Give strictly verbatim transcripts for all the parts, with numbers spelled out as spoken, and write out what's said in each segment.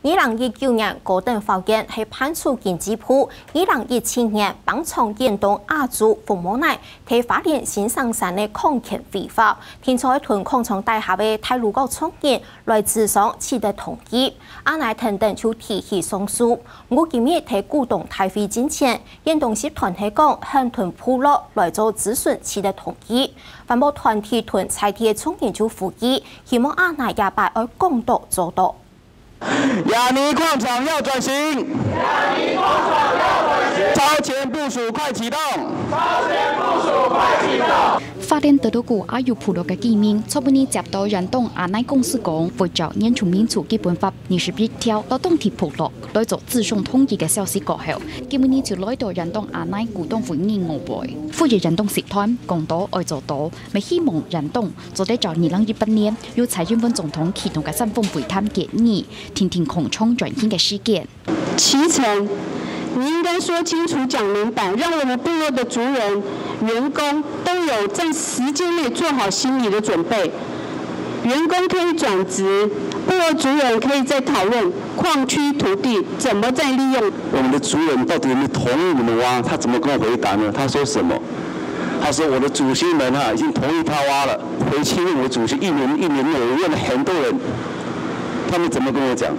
二零一九年高等法院係判處經濟部二零一七年幫從遠東亞洲服務內提花蓮新生山的礦權違法，天在屯礦場大廈的太魯閣創建來諮商取得同意，阿乃等等就提起上訴。我今日提股東大會之前，遠東集團係講向屯部落來做諮詢取得同意，環保團體屯採地嘅創研就呼籲，希望阿乃也把愛公道做到。 亞泥礦場要轉型， 亞泥礦場要轉型， 超前部署快啟動， 超前部署快啟動。 花蓮德魯古阿育部落嘅居民，初步呢接到人東阿乃公司講，為咗原住民族基本法二十一條勞動提部落來做諮詢同意嘅消息過後，今日呢就來到人東阿乃股東會議外圍，呼籲人東集團講到愛做到，咪希望人東做得在二零一八年由蔡英文總統啟動嘅三峰會談建議，停停礦場轉型嘅事件。 其程，你應該說清楚、講明白，讓我們部落的族人、員工都有在時間內做好心理的準備。員工可以轉職，部落族人可以再討論礦區土地怎麼再利用。 我們的族人到底有沒有同意我們挖？他怎麼跟我回答呢？他說什麼？他說我的祖先們啊已經同意他挖了，回去問我祖先一年一年內問了很多人，他們怎麼跟我講？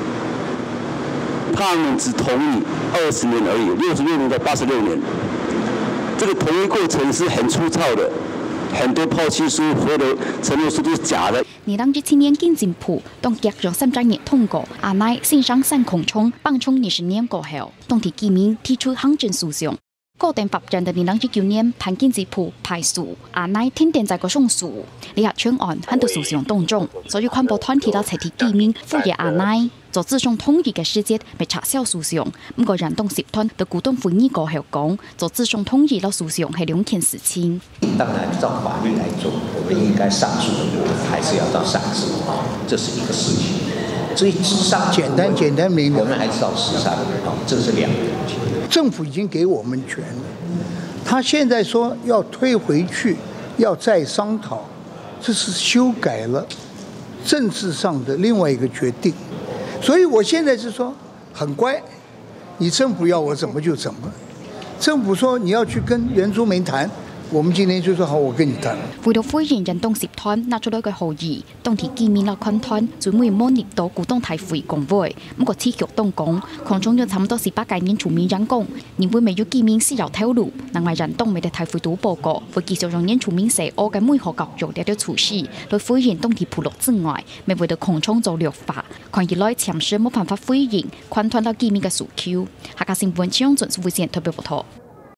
他們只同意二十年而已，六十六年到八十六年，這個同意過程是很粗糙的，很多拋棄書或者承諾書都是假的。 二零一七年經濟部當腳讓三張年通過，阿乃新生山礦場幫從二十年過後，當地居民提出行政訴訟。高等法院的二零一九年判經濟部敗訴，阿乃天天在個上訴，離合專案喺度訴訟當中，所以環保團體到採地居民呼籲阿乃做諮詢同意嘅時節咪撤銷訴訟。不過人東集團的股東會議過後講，做諮詢同意到訴訟係兩件事情。 當然照法律來做，我們應該上訴的部分還是要到上訴，這是一個事情。所以諮商簡單簡單明了，我們還是要諮商，這是兩個問題。 政府已經給我們權了，他現在說要推回去，要再商討，這是修改了政治上的另外一個決定。所以我現在是說很乖，你政府要我怎麼就怎麼。政府說你要去跟原住民談，我們今天就說好，我跟你談。 為到歡迎人東集團拿出咗一個好意，當地居民啦群團最尾模擬到股東大會講會，不過此局當講，礦場有差唔多十八屆年全面人工，年會未有居民私有透露，另外人東未得大會都報告，會繼續用年全面社我嘅每項教育嚟到措施，來歡迎當地部落之外，未為到礦場做綠化，抗議來潛水冇辦法歡迎群團到居民嘅訴求。下個新聞將盡速會先特別報道。